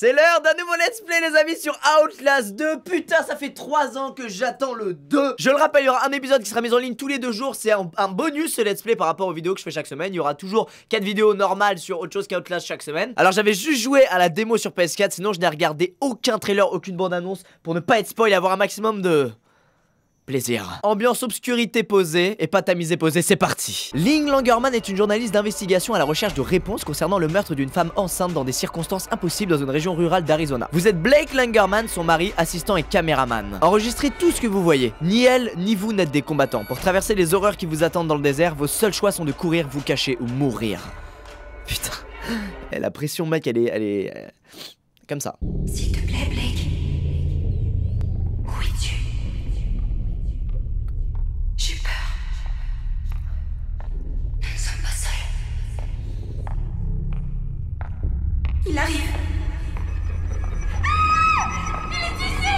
C'est l'heure d'un nouveau let's play les amis sur Outlast 2. Putain, ça fait 3 ans que j'attends le 2. Je le rappelle, il y aura un épisode qui sera mis en ligne tous les 2 jours. C'est un bonus ce let's play par rapport aux vidéos que je fais chaque semaine. Il y aura toujours 4 vidéos normales sur autre chose qu'Outlast chaque semaine. Alors j'avais juste joué à la démo sur PS4, sinon je n'ai regardé aucun trailer, aucune bande annonce pour ne pas être spoil et avoir un maximum de... plaisir. Ambiance obscurité posée et pas tamisée posée, c'est parti. Ling Langermann est une journaliste d'investigation à la recherche de réponses concernant le meurtre d'une femme enceinte dans des circonstances impossibles dans une région rurale d'Arizona. Vous êtes Blake Langermann, son mari, assistant et caméraman. Enregistrez tout ce que vous voyez. Ni elle, ni vous n'êtes des combattants. Pour traverser les horreurs qui vous attendent dans le désert, vos seuls choix sont de courir, vous cacher ou mourir. Putain. Et la pression, mec, elle est... comme ça. S'il te plaît, Blake. Où es-tu? J'ai peur. Nous ne sommes pas seuls. Il arrive. Il est ici.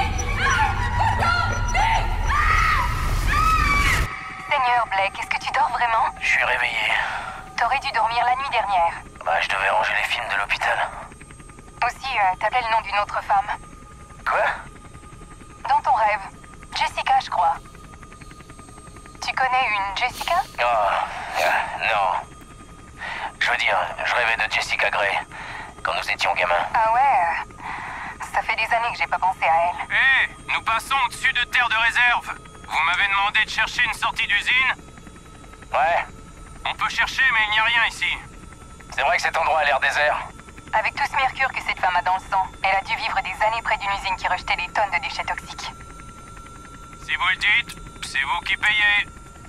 Seigneur Blake, est-ce que tu dors vraiment? Je suis réveillé. T'aurais dû dormir la nuit dernière. Bah, je devais ranger les films de l'hôpital. Aussi, t'appelais le nom d'une autre femme. Quoi? Dans ton rêve. Jessica, je crois. Tu connais une Jessica? Oh, non. Je veux dire, je rêvais de Jessica Gray, quand nous étions gamins. Ah ouais, ça fait des années que j'ai pas pensé à elle. Hé, nous passons au-dessus de terre de réserve. Vous m'avez demandé de chercher une sortie d'usine? Ouais, On peut chercher, mais il n'y a rien ici. c'est vrai que cet endroit a l'air désert. Avec tout ce mercure que cette femme a dans le sang, elle a dû vivre des années près d'une usine qui rejetait des tonnes de déchets toxiques. Si vous le dites, c'est vous qui payez.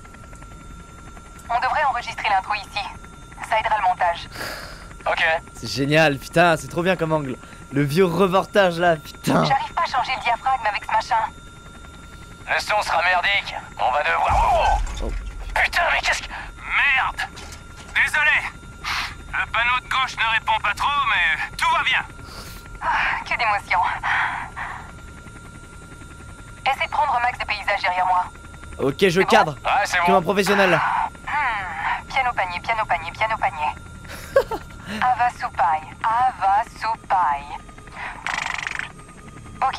On devrait enregistrer l'intro ici. Ça aidera le montage. Ok. C'est génial, putain, c'est trop bien comme angle. Le vieux reportage là, putain. J'arrive pas à changer le diaphragme avec ce machin. Le son sera merdique. On va devoir... Oh, putain, mais qu'est-ce que... Merde! Désolé. Le panneau de gauche ne répond pas trop, mais tout va bien. Ah, que d'émotion. Essaie de prendre un max de paysages derrière moi. Ok, je cadre. Ouais, c'est Comme bon. un professionnel. Piano panier, piano panier, piano panier. Ava Supai, Ava Supai. Ok.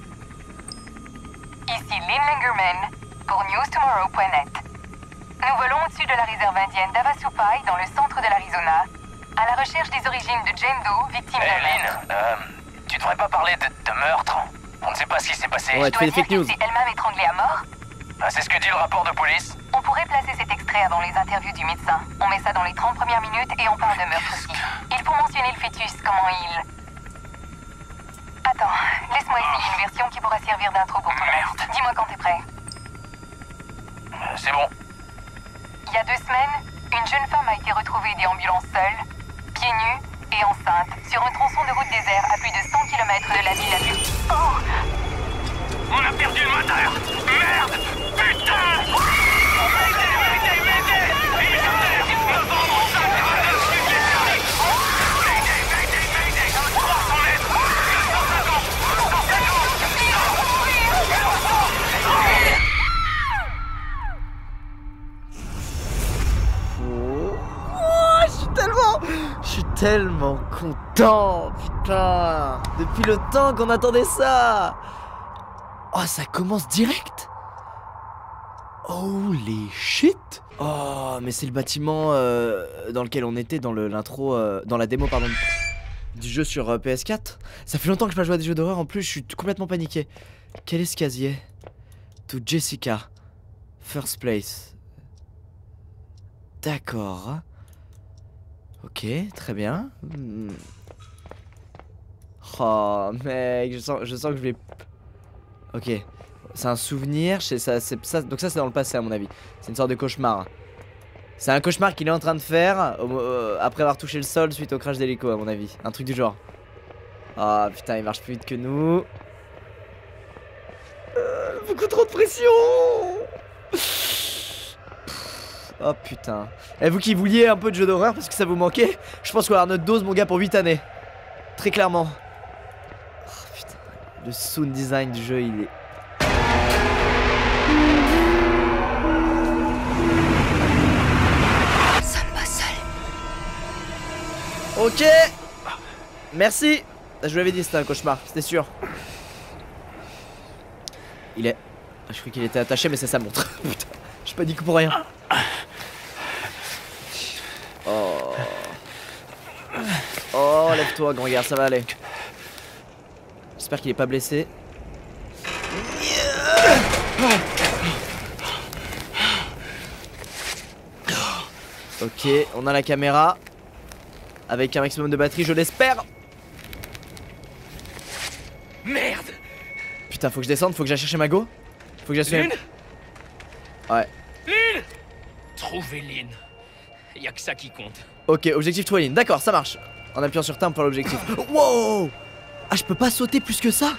Ici Lynn Langermann pour newstomorrow.net. Nous volons au-dessus de la réserve indienne d'Ava Supai dans le centre de l'Arizona, à la recherche des origines de Jane Doe, victime Hé, d'un meurtre. Lynn, tu devrais pas parler de meurtre. On ne sait pas ce qui s'est passé. Ouais, tu fais des fake news. C'est elle-même étranglée à mort. Ah, c'est ce que dit le rapport de police. On pourrait placer cet extrait avant les interviews du médecin. On met ça dans les 30 premières minutes et on parle de meurtre aussi. Il faut mentionner le fœtus, comment il... Attends, laisse-moi essayer une version qui pourra servir d'intro pour ton Merde. reste. Dis-moi quand t'es prêt. C'est bon. Il y a 2 semaines, une jeune femme a été retrouvée déambulant seule, pieds nus et enceinte, sur un tronçon de route désert à plus de 100 km de la ville la plus... Oh! On a perdu le moteur. Merde! Putain! M'aidez! Il est sur terre! Me vendre au sac! M'aidez! 300 mètres! 250! Oh, je suis tellement content, putain. Depuis le temps qu'on attendait ça. Oh, ça commence direct. Holy shit. Oh, mais c'est le bâtiment dans lequel on était dans l'intro, dans la démo, pardon, du jeu sur PS4. Ça fait longtemps que je n'ai pas joué à des jeux d'horreur, en plus je suis complètement paniqué. Quel est ce casier? To Jessica. First place. D'accord. Ok, très bien. Oh mec, je sens que je vais... Ok, c'est un souvenir, ça, donc ça c'est dans le passé à mon avis. C'est une sorte de cauchemar. C'est un cauchemar qu'il est en train de faire après avoir touché le sol suite au crash d'hélico à mon avis. Un truc du genre. Ah putain, il marche plus vite que nous. Beaucoup trop de pression. Oh putain. Et vous qui vouliez un peu de jeu d'horreur parce que ça vous manquait, je pense qu'on va avoir notre dose mon gars pour 8 années. Très clairement. Oh putain. Le sound design du jeu il est... Nous ne sommes pas seuls. Ok. Merci. Je vous l'avais dit, c'était un cauchemar, c'était sûr. Il est... Je croyais qu'il était attaché, mais c'est sa montre. Putain, je panique pour rien. Oh. Oh, lève-toi, grand gars, ça va aller. J'espère qu'il est pas blessé. Ok, on a la caméra. Avec un maximum de batterie, je l'espère. Merde! Putain, faut que je descende, faut que j'aille chercher Mago. Faut que j'assume. Lynn? Ouais. Lynn! Trouver Lynn. Y'a que ça qui compte. Ok, objectif trouver Lynn. D'accord, ça marche. En appuyant sur timbre pour l'objectif. Wow! Ah, je peux pas sauter plus que ça?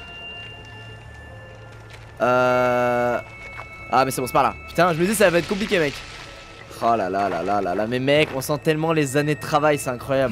Ah, mais c'est bon, c'est par là. Putain, je me dis ça va être compliqué, mec. Oh là là là là là là. Mais mec, on sent tellement les années de travail, c'est incroyable.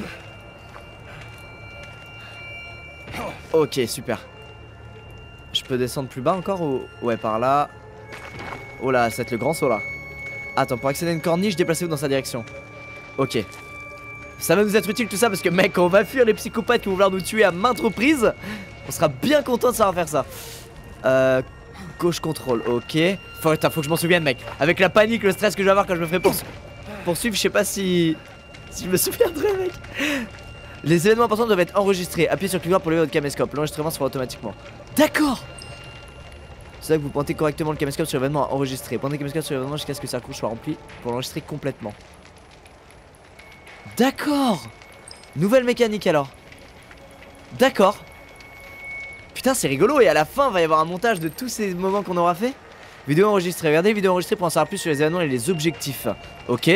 Ok, super. Je peux descendre plus bas encore ou... Ouais, par là. Oh là, ça va être le grand saut là. Attends, pour accéder à une corniche, déplacez-vous dans sa direction. Ok. Ça va nous être utile tout ça parce que mec, on va fuir les psychopathes qui vont vouloir nous tuer à maintes reprises. On sera bien content de savoir faire ça. Gauche contrôle, ok. Faut que je m'en souvienne, mec. Avec la panique, le stress que je vais avoir quand je me ferai poursuivre, je sais pas si je me souviendrai, mec. Les événements importants doivent être enregistrés. Appuyez sur le clic pour lever votre caméscope. L'enregistrement sera automatiquement. D'accord. C'est là que vous pointez correctement le caméscope sur l'événement enregistré. Pointez le caméscope sur l'événement jusqu'à ce que sa couche soit remplie pour l'enregistrer complètement. D'accord. Nouvelle mécanique alors. D'accord. Putain, c'est rigolo. Et à la fin, il va y avoir un montage de tous ces moments qu'on aura fait. Vidéo enregistrée. Regardez vidéo enregistrée pour en savoir plus sur les événements et les objectifs. Ok.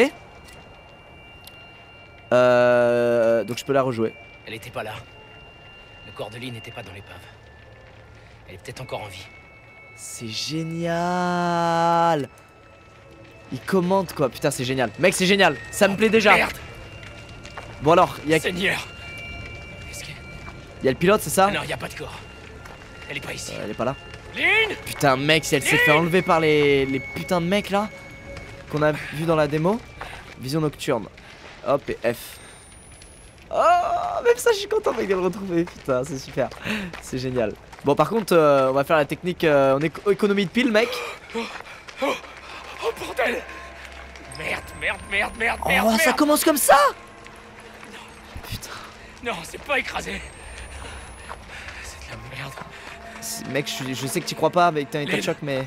Donc je peux la rejouer. Elle était pas là. Le corps de Lynn n'était pas dans l'épave. Elle est peut-être encore en vie. C'est génial. Il commente quoi. Putain, c'est génial. Mec, c'est génial. Ça me plaît déjà. Merde. Bon alors, il y a... Seigneur. Est-ce que... Il y a le pilote, c'est ça? Ah non, y a pas de corps. Elle est pas ici. Elle est pas là. Lynn! Putain, mec, si elle s'est fait enlever par les putains de mecs là qu'on a vu dans la démo. Vision nocturne. Hop et F. Oh, même ça, je suis content mec de le retrouver. Putain, c'est super. C'est génial. Bon, par contre, on va faire la technique. On est économie de pile, mec. Oh bordel! Merde. Oh, ça commence comme ça? Putain. Non, c'est pas écrasé. C'est de la merde. Mec, je sais que tu crois pas avec ton état de choc, mais...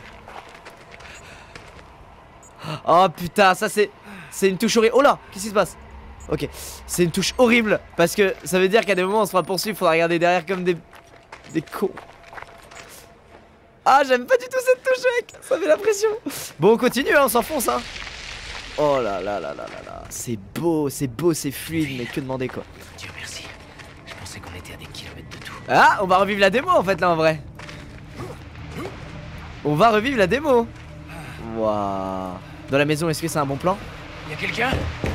Oh putain, ça c'est une touche horrible. Oh là, qu'est-ce qui se passe? Ok, c'est une touche horrible parce que ça veut dire qu'à des moments on se fera poursuivre, faudra regarder derrière comme des cons. Ah, j'aime pas du tout cette touche, mec. Ça met la pression. Bon, on continue, hein, on s'enfonce, hein. Oh là là là là là là. C'est beau, c'est fluide, mais que demander quoi. Dieu merci. Je pensais qu'on était à des kilomètres de tout. Ah, on va revivre la démo en fait là en vrai. On va revivre la démo. Waouh. Dans la maison, est-ce que c'est un bon plan? Y'a quelqu'un?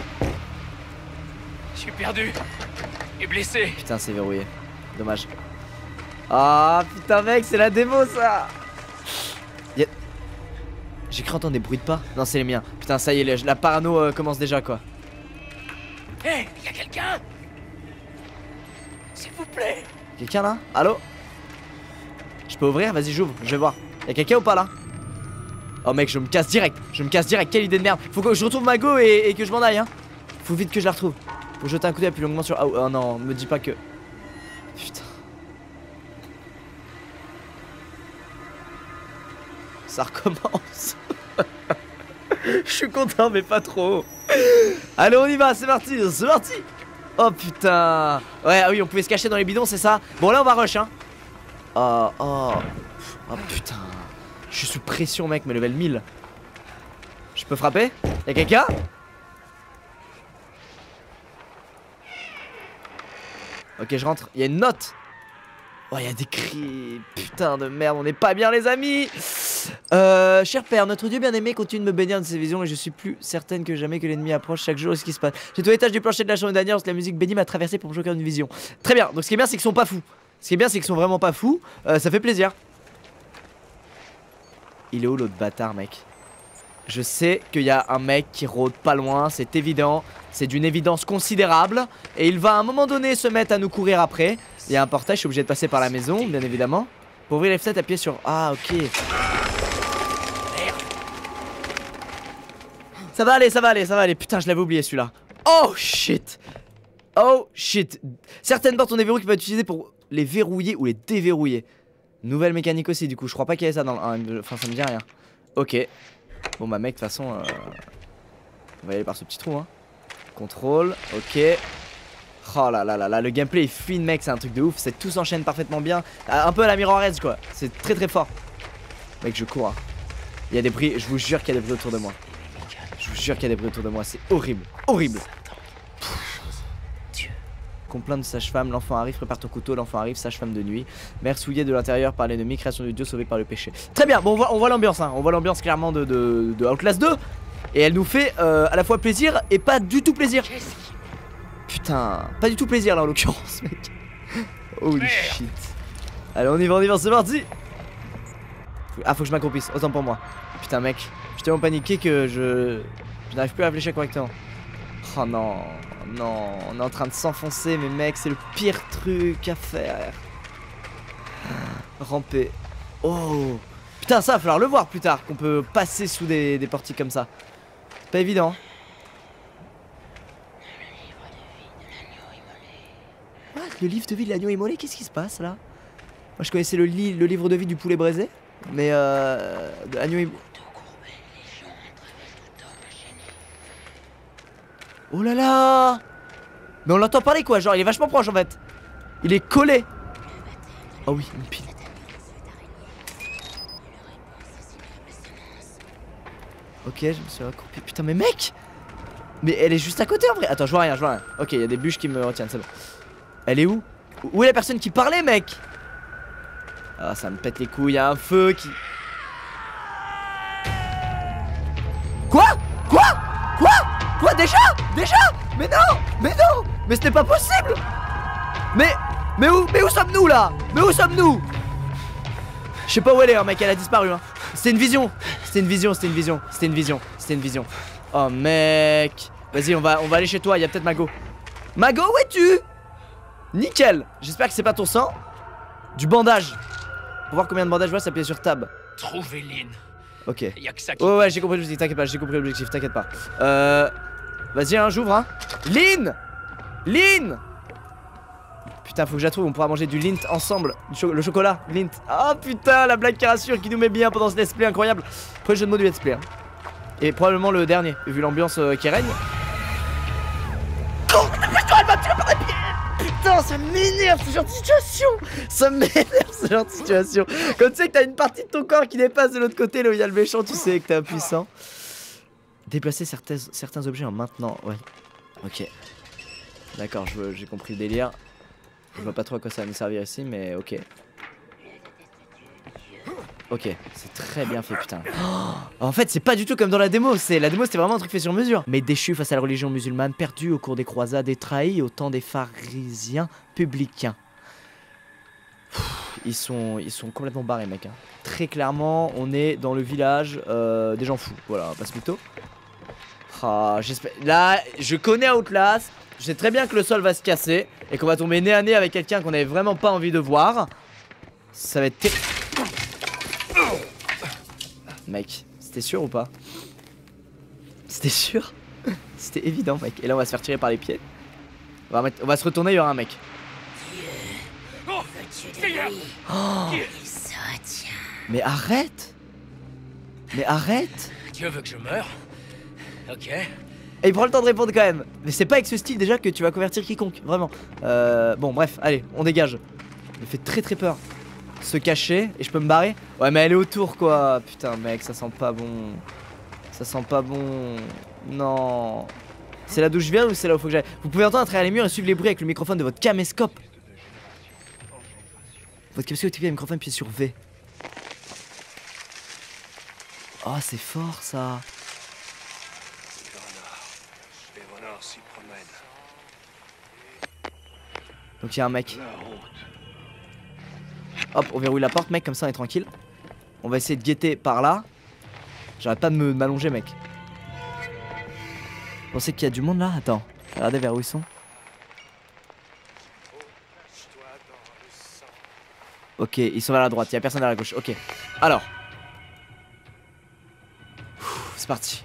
Je suis perdu. Et blessé. Putain, c'est verrouillé. Dommage. Ah putain mec, c'est la démo ça. J'ai cru entendre des bruits de pas. Non, c'est les miens. Putain, ça y est, la parano commence déjà quoi. Hé, hey, y'a quelqu'un? S'il vous plaît. Quelqu'un là? Allô? Je peux ouvrir? Vas-y, j'ouvre, je vais voir. Y'a quelqu'un ou pas là? Oh mec, je me casse direct. Quelle idée de merde. Faut que je retrouve Mago et que je m'en aille, hein. Faut vite que je la retrouve. Faut jeter un coup d'œil plus longuement sur... Oh non, me dis pas que... Putain. Ça recommence. Je suis content mais pas trop. Allez, on y va, c'est parti. Oh putain. Ouais, ah oui, on pouvait se cacher dans les bidons, c'est ça. Bon là on va rush, hein. Oh putain. Je suis sous pression mec, mais level 1000. Je peux frapper? Y'a quelqu'un? Ok, je rentre. Il y a une note. Oh, il y a des cris. Putain de merde, on n'est pas bien, les amis. Cher père, notre Dieu bien-aimé continue de me bénir de ses visions et je suis plus certaine que jamais que l'ennemi approche chaque jour. Ce qui se passe. J'ai tout l'étage du plancher de la chambre dernière lorsque la musique bénie m'a traversé pour me choquer une vision. Très bien. Donc, ce qui est bien, c'est qu'ils sont pas fous. Vraiment pas fous. Ça fait plaisir. Il est où l'autre bâtard, mec? Je sais qu'il y a un mec qui rôde pas loin, c'est évident. C'est d'une évidence considérable. Et il va à un moment donné se mettre à nous courir après. Il y a un portail, je suis obligé de passer par la maison, bien évidemment. Pour ouvrir les fenêtres, appuyez sur... Ah, ok. Ça va aller, ça va aller, ça va aller. Putain, je l'avais oublié celui-là. Oh shit. Oh shit. Certaines portes ont des verrous qui peuvent être utilisés pour les verrouiller ou les déverrouiller. Nouvelle mécanique aussi, du coup. Je crois pas qu'il y ait ça dans le 1. Enfin, ça me dit rien. Ok. Bon, bah, mec, de toute façon, on va y aller par ce petit trou, hein. Contrôle, ok. Oh là là là là, le gameplay est fluide, mec, c'est un truc de ouf. C'est tout s'enchaîne parfaitement bien. Un peu à la Mirror Edge, quoi. C'est très très fort. Mec, je cours, hein. Il y a des bruits, je vous jure qu'il y a des bruits autour de moi. Je vous jure qu'il y a des bruits autour de moi, c'est horrible. Horrible. Complainte de sage-femme, l'enfant arrive, prépare ton couteau, l'enfant arrive, sage-femme de nuit. Mère souillée de l'intérieur par l'ennemi, création de Dieu sauvée par le péché. Très bien, bon, on voit l'ambiance, hein. On voit l'ambiance clairement de Outlast 2. Et elle nous fait à la fois plaisir et pas du tout plaisir. Putain, pas du tout plaisir là en l'occurrence, mec. Holy shit. Allez, on y va, c'est parti. Ah, faut que je m'accroupisse, autant pour moi. Putain, mec, je suis tellement paniqué que je n'arrive plus à réfléchir correctement. Oh non, non, on est en train de s'enfoncer, mais mec, c'est le pire truc à faire. Ramper. Oh. Putain, ça va falloir le voir plus tard, qu'on peut passer sous des portiques comme ça. C'est pas évident. What, le livre de vie de l'agneau immolé, qu'est-ce qui se passe là? Moi je connaissais le livre de vie du poulet braisé, mais de l'agneau immolé. Oh là là! Mais on l'entend parler quoi, genre il est vachement proche en fait. Il est collé. Oh oui, une pile. Ok, je me suis accroupi. Putain, mais mec! Mais elle est juste à côté en vrai. Attends, je vois rien, je vois rien. Ok, il y a des bûches qui me retiennent, c'est bon. Elle est où? Où est la personne qui parlait, mec? Ah, ça me pète les couilles, il y a un feu qui... Quoi? Quoi? Quoi? Quoi? Déjà? Mais non! Mais non! Mais c'était pas possible! Mais où sommes-nous là? Mais où sommes-nous? Je sais pas où elle est, hein, mec, elle a disparu, hein. C'était une vision. C'était une vision. Oh mec. Vas-y, on va aller chez toi, il y a peut-être Mago. Mago, où es-tu? Nickel. J'espère que c'est pas ton sang. Du bandage. Pour voir combien de bandages je vois, ça appuie sur tab. Trouver Lynn. Ok. Y a que ça qui... Ouais, j'ai compris l'objectif, t'inquiète pas, j'ai compris l'objectif, t'inquiète pas. Vas-y, hein, j'ouvre, hein. Lynn. Putain, faut que je la trouve, on pourra manger du Lint ensemble. Le chocolat, Lint. Oh putain, la blague qui rassure, qui nous met bien pendant ce let's play incroyable. Premier jeu de mots du let's play, hein. Et probablement le dernier, vu l'ambiance qui règne. Oh, putain, ça m'énerve ce genre de situation. Quand tu sais que t'as une partie de ton corps qui dépasse de l'autre côté, là où il y a le méchant, tu sais que t'es impuissant. Déplacer certains objets en maintenant, ouais. Ok. D'accord, j'ai compris le délire. Je vois pas trop à quoi ça va me servir ici, mais ok. Ok, c'est très bien fait, putain. Oh, en fait, c'est pas du tout comme dans la démo. La démo, c'était vraiment un truc fait sur mesure. Mais déchu face à la religion musulmane, perdu au cours des croisades et trahi au temps des pharisiens publicains. Ils sont complètement barrés, mec, hein. Très clairement, on est dans le village des gens fous. Voilà, passe plutôt. Ah, j'espère. Là, je connais Outlast. Je sais très bien que le sol va se casser et qu'on va tomber nez à nez avec quelqu'un qu'on avait vraiment pas envie de voir. Ça va être Mec, c'était sûr ou pas? C'était sûr? C'était évident, mec. Et là, on va se faire tirer par les pieds. On va se retourner, il y aura un mec. Oh. Mais arrête! Dieu veut que je meure. Ok. Et il prend le temps de répondre quand même. Mais c'est pas avec ce style déjà que tu vas convertir quiconque, vraiment. Bon, bref, allez, on dégage. Il me fait très très peur. Se cacher et je peux me barrer. Ouais, mais elle est autour quoi. Putain, mec, ça sent pas bon. Non. C'est là d'où je viens ou c'est là où faut que j'aille? Vous pouvez entendre à travers les murs et suivre les bruits avec le microphone de votre caméscope. Votre caméscope activez le microphone puis sur V. Oh, c'est fort ça. Donc il y a un mec. Hop, on verrouille la porte, mec, comme ça on est tranquille. On va essayer de guetter par là. J'arrête pas de m'allonger, mec. Vous pensez qu'il y a du monde là? Attends, regardez vers où ils sont. Ok, ils sont vers la droite, il y a personne vers la gauche. Ok, alors. C'est parti.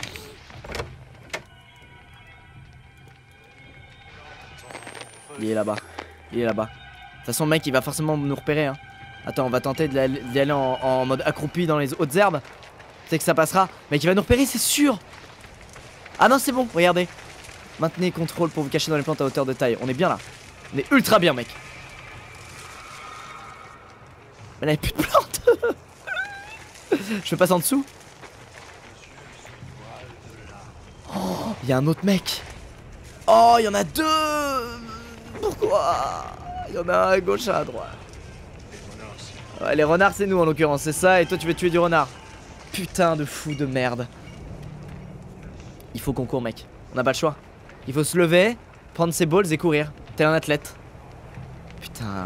Il est là-bas. Il est là-bas. De toute façon, le mec, il va forcément nous repérer. Hein. Attends, on va tenter d'y aller en mode accroupi dans les hautes herbes. Peut-être que ça passera. Mec, il va nous repérer, c'est sûr. Ah non, c'est bon, regardez. Maintenez contrôle pour vous cacher dans les plantes à hauteur de taille. On est bien là. On est ultra bien, mec. Mais là, il n'y a plus de plantes. Je peux passer en dessous. Oh, il y a un autre mec. Oh, il y en a deux. Pourquoi? Il y en a un à gauche, un à droite. Ouais, les renards, c'est nous en l'occurrence, c'est ça. Et toi, tu veux tuer du renard. Putain de fou de merde. Il faut qu'on court, mec. On n'a pas le choix. Il faut se lever, prendre ses balls et courir. T'es un athlète. Putain.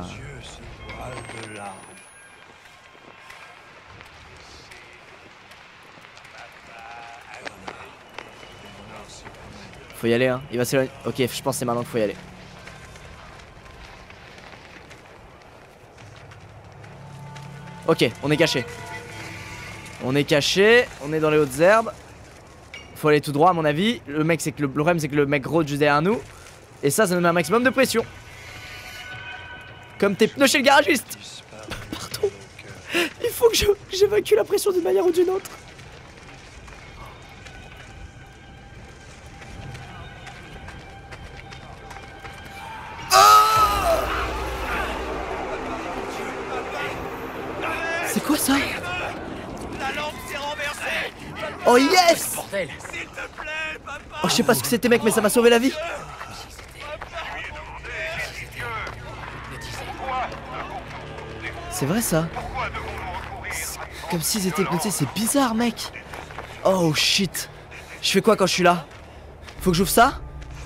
Faut y aller, hein. Il va s'éloigner. Ok, je pense que c'est maintenant qu'il faut y aller. Ok, on est caché. On est caché, on est dans les hautes herbes. Faut aller tout droit à mon avis. Le mec, c'est que le problème, c'est que le mec rôde juste derrière nous. Et ça nous met un maximum de pression. Comme tes pneus chez le garagiste. Pardon. Il faut que j'évacue la pression d'une manière ou d'une autre. C'est quoi ça? La lampe s'est renversée. Oh yes! Bordel! S'il te plaît, papa. Oh, je sais pas ce que c'était, mec, mais ça m'a sauvé la vie. C'est vrai ça? C'est comme s'ils étaient hypnotisés, c'est bizarre, mec. Oh shit. Je fais quoi quand je suis là? Faut que j'ouvre ça?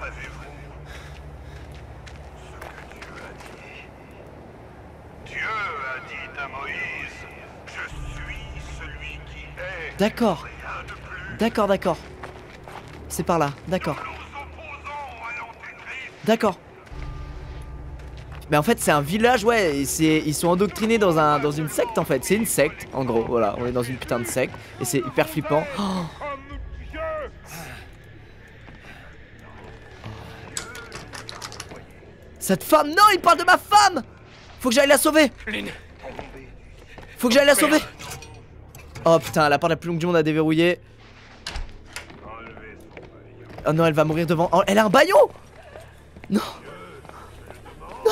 Dieu a dit à Moïse, je suis celui qui est. D'accord. Rien de plus. D'accord, d'accord. C'est par là, d'accord. Nous opposons à l'antéchrist. D'accord. Mais en fait c'est un village, ouais, et ils sont endoctrinés dans une secte en fait. C'est une secte, en gros, voilà, on est dans une putain de secte. Et c'est hyper flippant. Oh. Cette femme, non, il parle de ma femme. Faut que j'aille la sauver. Faut que j'aille la sauver. Oh putain, la porte la plus longue du monde à déverrouiller. Oh non, elle va mourir devant. Oh, elle a un baillon. Non. Non.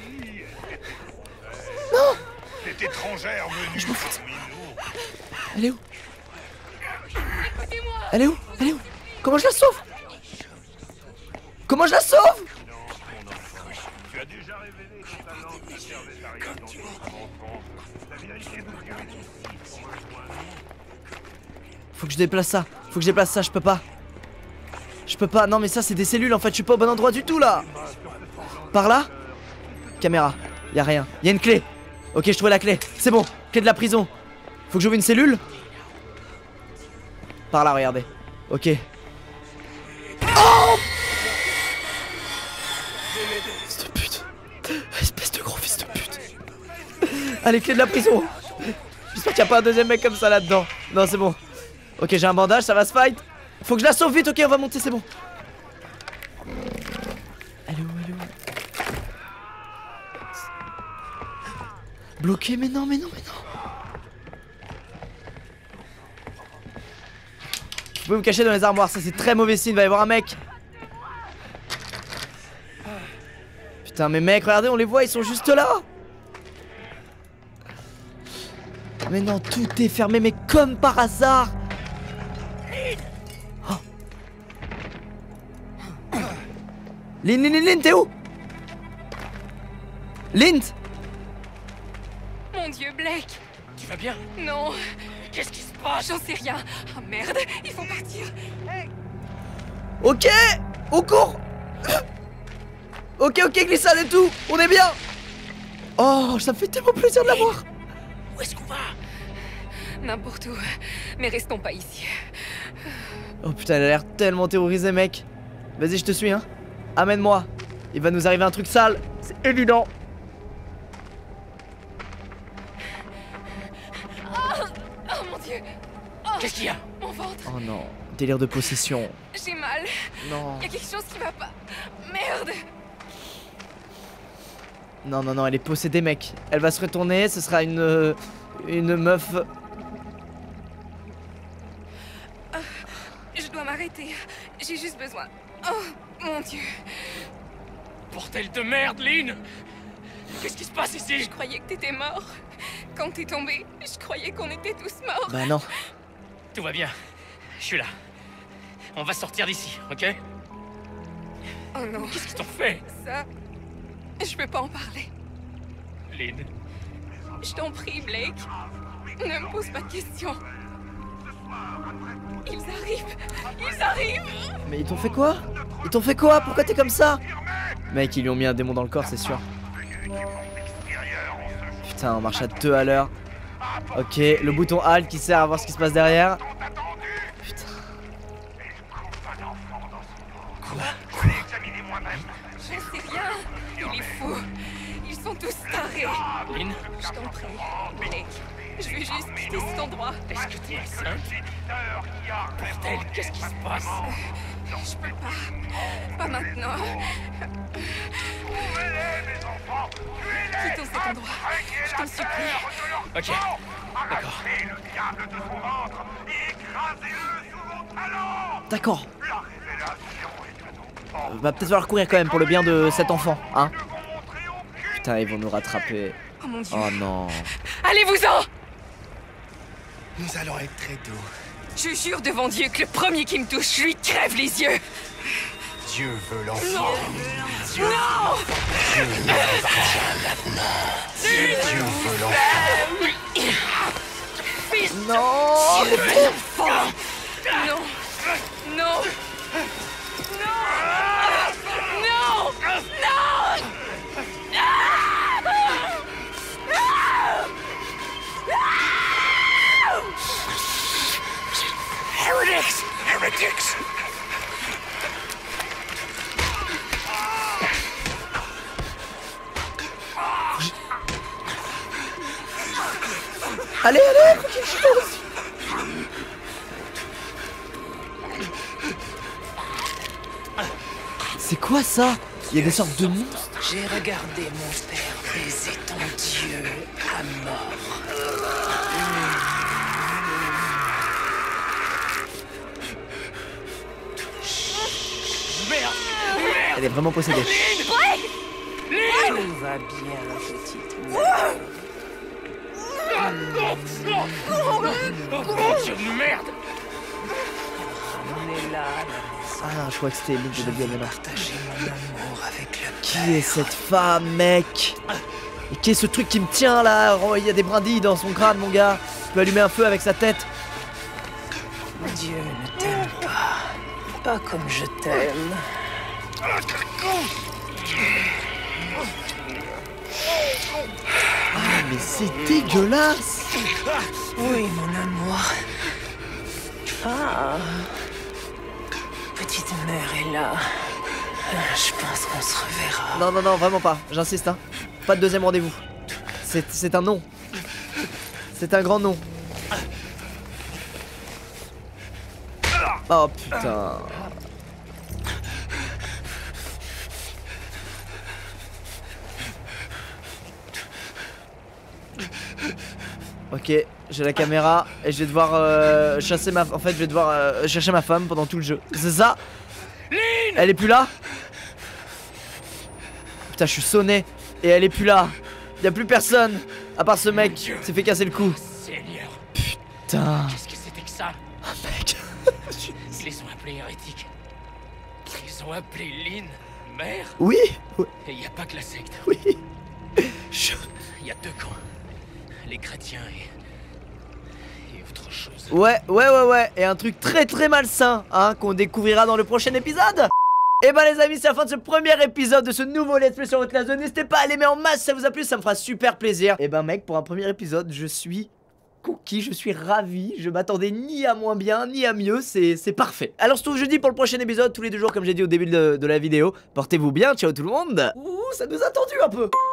Non. Cette étrangère venue parmi nous. Elle est où? Elle est où? Elle est où? Comment je la sauve? Comment je la sauve? Tu as déjà révélé que ta lampe te servait à rien dans ton enfant. La vérité de Dieu est ici pour rejoindre. Faut que je déplace ça. Faut que je déplace ça, je peux pas. Je peux pas. Non mais ça c'est des cellules en fait, je suis pas au bon endroit du tout là. Par là? Caméra. Y'a rien. Y'a une clé. Ok, je trouvais la clé. C'est bon. Clé de la prison. Faut que j'ouvre une cellule. Par là, regardez. Ok. Oh! Fils de pute. Espèce de gros fils de pute. Allez, clé de la prison. J'espère qu'il n'y a pas un deuxième mec comme ça là-dedans. Non, c'est bon. Ok, j'ai un bandage, ça va se fight. Faut que je la sauve vite, ok, on va monter, c'est bon. Elle est où, elle est où? Bloqué, mais non, mais non, mais non. Vous pouvez me cacher dans les armoires, ça c'est très mauvais signe, il va y avoir un mec. Putain, mais mec, regardez, on les voit, ils sont juste là. Mais non, tout est fermé, mais comme par hasard. Oh. Lynn, t'es où? Lynn. Mon Dieu, Blake! Tu vas bien? Non, Qu'est-ce qui se passe? j'en sais rien. Ah merde, il faut partir. Ok, on court. Ok, glissade et tout, on est bien. Oh, ça me fait tellement plaisir de la voir. Où est-ce qu'on va? N'importe où, mais restons pas ici. Oh putain, elle a l'air tellement terrorisée, mec. Vas-y, je te suis, hein. Amène-moi. Il va nous arriver un truc sale, c'est évident. Dieu. Qu'est-ce qu'il y a? Mon ventre, Oh non, délire de possession. j'ai mal. Non. Il y a quelque chose qui va pas. Merde. Non, non, non, elle est possédée, mec. Elle va se retourner, ce sera une meuf. Je dois m'arrêter. J'ai juste besoin. Oh, mon Dieu. Bordel de merde, Lynn! Qu'est-ce qui se passe ici? Je croyais que t'étais mort. Quand t'es tombé, je croyais qu'on était tous morts. Bah non. Tout va bien. Je suis là. On va sortir d'ici, ok? Oh non, Qu'est-ce qu'ils t'ont fait? ça... Je peux pas en parler. Lynn. Je t'en prie, Blake. Ne me pose pas de questions. Ils arrivent. Ils arrivent. Mais ils t'ont fait quoi? Ils t'ont fait quoi? Pourquoi t'es comme ça? Mec, ils lui ont mis un démon dans le corps, c'est sûr. Putain, on marche à 2 à l'heure. Ok, le bouton Alt qui sert à voir ce qui se passe derrière. Putain. J'en sais rien. Il est fou. Ils sont tous tarés. Lynn, Je t'en prie, Blake. Je vais juste quitter cet endroit. est-ce que t'es enceinte? Bordel, qu'est-ce qui se passe? Je peux pas. Pas maintenant. Quittons cet endroit. Je t'en supplie. Ok, d'accord. D'accord. Va peut-être falloir courir quand même pour le bien de cet enfant, hein. Putain, ils vont nous rattraper. Oh mon Dieu. Oh non. Allez-vous-en! Nous allons être très doux. Je jure devant Dieu que le premier qui me touche, je lui crève les yeux. Dieu veut l'enfant. Non! Dieu veut l'enfant. Non. Non! Non! Non! Non! Non! Heretics! Heretics! Allez, allez, faut quelque chose. C'est quoi ça? Il y a des sortes de monstres. J'ai regardé mon père baiser ton Dieu à mort. Merde! Elle est vraiment possédée. Tout va bien, petite mère. Oh, Dieu de merde! Ramenez-la à la maison. Ah, je crois que c'était Link de Baby maintenant. Partager mon amour avec le Qui est cette femme, mec? Et qui est ce truc qui me tient là? Oh, il y a des brindilles dans son crâne, mon gars. Il peut allumer un feu avec sa tête. Dieu ne t'aime pas. Pas comme je t'aime. Ah, mais c'est dégueulasse. Oui, mon amour. Ah. Petite mère est là. Je pense qu'on se reverra. Non, non, non, vraiment pas. J'insiste, hein. Pas de deuxième rendez-vous. C'est un non. C'est un grand non. Oh putain. Ok, j'ai la caméra et je vais devoir chasser ma... En fait, je vais devoir chercher ma femme pendant tout le jeu. C'est ça? Elle est plus là? Putain, je suis sonné. Et elle est plus là. Y'a plus personne. À part ce mec qui s'est fait casser le cou. Seigneur, Putain. qu'est-ce que c'était que ça? Mec. Ils les ont appelés hérétiques. Ils ont appelé Lynn mère. Oui. Oui. Et y a pas que la secte. Oui. Je... Y a deux camps. Les chrétiens et autre chose. Ouais. Et un truc très très malsain, hein, qu'on découvrira dans le prochain épisode. Et bah les amis, c'est la fin de ce premier épisode de ce nouveau let's play sur Outlast 2. N'hésitez pas à l'aimer en masse si ça vous a plu, ça me fera super plaisir. Et bah mec, pour un premier épisode, je suis conquis, je suis ravi. Je m'attendais ni à moins bien, ni à mieux, c'est parfait. Alors je se retrouve jeudi pour le prochain épisode, tous les 2 jours comme j'ai dit au début de la vidéo. Portez-vous bien, ciao tout le monde. Ouh, ça nous a tendu un peu.